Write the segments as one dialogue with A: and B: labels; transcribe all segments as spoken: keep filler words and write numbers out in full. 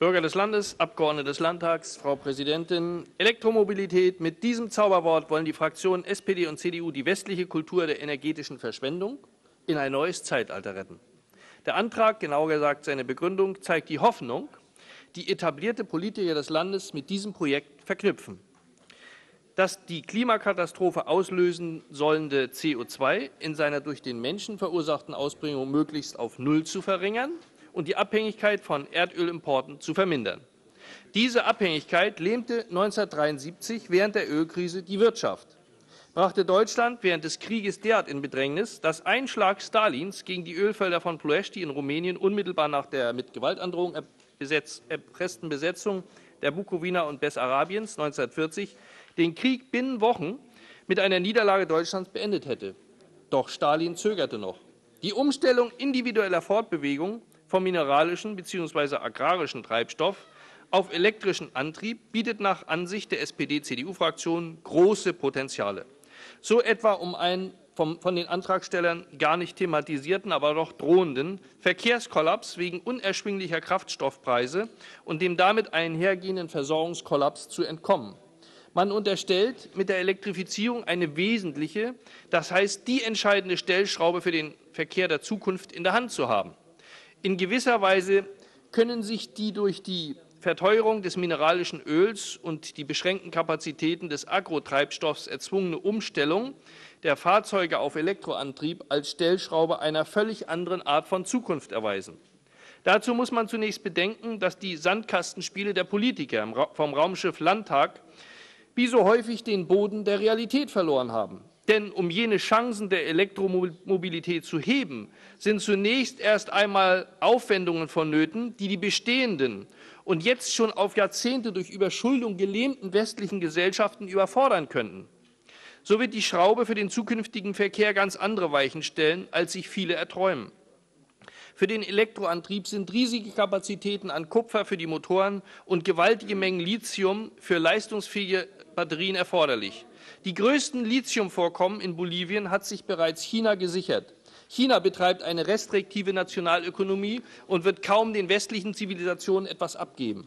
A: Bürger des Landes, Abgeordnete des Landtags, Frau Präsidentin, Elektromobilität. Mit diesem Zauberwort wollen die Fraktionen S P D und C D U die westliche Kultur der energetischen Verschwendung in ein neues Zeitalter retten. Der Antrag, genauer gesagt seine Begründung, zeigt die Hoffnung, die etablierte Politiker des Landes mit diesem Projekt verknüpfen. Das die Klimakatastrophe auslösen sollende C O zwei in seiner durch den Menschen verursachten Ausbringung möglichst auf Null zu verringern und die Abhängigkeit von Erdölimporten zu vermindern. Diese Abhängigkeit lähmte neunzehnhundertdreiundsiebzig während der Ölkrise die Wirtschaft, brachte Deutschland während des Krieges derart in Bedrängnis, dass ein Schlag Stalins gegen die Ölfelder von Ploiești in Rumänien unmittelbar nach der mit Gewaltandrohung erpressten Besetzung der Bukowina und Bessarabiens neunzehnhundertvierzig den Krieg binnen Wochen mit einer Niederlage Deutschlands beendet hätte. Doch Stalin zögerte noch. Die Umstellung individueller Fortbewegung vom mineralischen bzw. agrarischen Treibstoff auf elektrischen Antrieb bietet nach Ansicht der S P D C D U-Fraktion große Potenziale. So etwa um einen vom, von den Antragstellern gar nicht thematisierten, aber doch drohenden Verkehrskollaps wegen unerschwinglicher Kraftstoffpreise und dem damit einhergehenden Versorgungskollaps zu entkommen. Man unterstellt mit der Elektrifizierung eine wesentliche, das heißt die entscheidende Stellschraube für den Verkehr der Zukunft in der Hand zu haben. In gewisser Weise können sich die durch die Verteuerung des mineralischen Öls und die beschränkten Kapazitäten des Agrotreibstoffs erzwungene Umstellung der Fahrzeuge auf Elektroantrieb als Stellschraube einer völlig anderen Art von Zukunft erweisen. Dazu muss man zunächst bedenken, dass die Sandkastenspiele der Politiker vom Raumschiff Landtag wie so häufig den Boden der Realität verloren haben. Denn um jene Chancen der Elektromobilität zu heben, sind zunächst erst einmal Aufwendungen vonnöten, die die bestehenden und jetzt schon auf Jahrzehnte durch Überschuldung gelähmten westlichen Gesellschaften überfordern könnten. So wird die Schraube für den zukünftigen Verkehr ganz andere Weichen stellen, als sich viele erträumen. Für den Elektroantrieb sind riesige Kapazitäten an Kupfer für die Motoren und gewaltige Mengen Lithium für leistungsfähige Batterien erforderlich. Die größten Lithiumvorkommen in Bolivien hat sich bereits China gesichert. China betreibt eine restriktive Nationalökonomie und wird kaum den westlichen Zivilisationen etwas abgeben.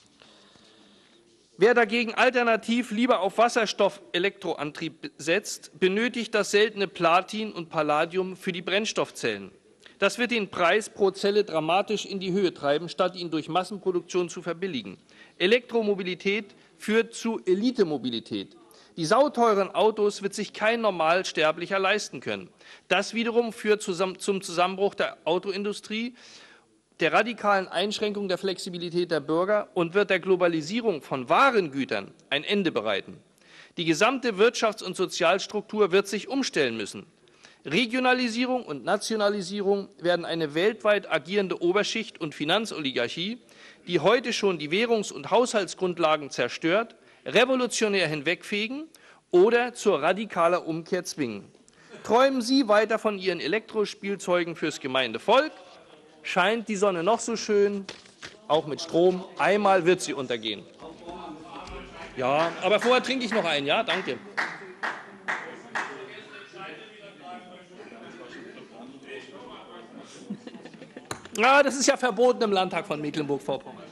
A: Wer dagegen alternativ lieber auf Wasserstoff-Elektroantrieb setzt, benötigt das seltene Platin und Palladium für die Brennstoffzellen. Das wird den Preis pro Zelle dramatisch in die Höhe treiben, statt ihn durch Massenproduktion zu verbilligen. Elektromobilität führt zu Elitemobilität. Die sauteuren Autos wird sich kein Normalsterblicher leisten können. Das wiederum führt zum Zusammenbruch der Autoindustrie, der radikalen Einschränkung der Flexibilität der Bürger und wird der Globalisierung von Warengütern ein Ende bereiten. Die gesamte Wirtschafts- und Sozialstruktur wird sich umstellen müssen. Regionalisierung und Nationalisierung werden eine weltweit agierende Oberschicht und Finanzoligarchie, die heute schon die Währungs- und Haushaltsgrundlagen zerstört, revolutionär hinwegfegen oder zur radikaler Umkehr zwingen. Träumen Sie weiter von Ihren Elektrospielzeugen fürs gemeine Volk, scheint die Sonne noch so schön, auch mit Strom, einmal wird sie untergehen. Ja, aber vorher trinke ich noch einen, ja, danke. Ja, das ist ja verboten im Landtag von Mecklenburg-Vorpommern.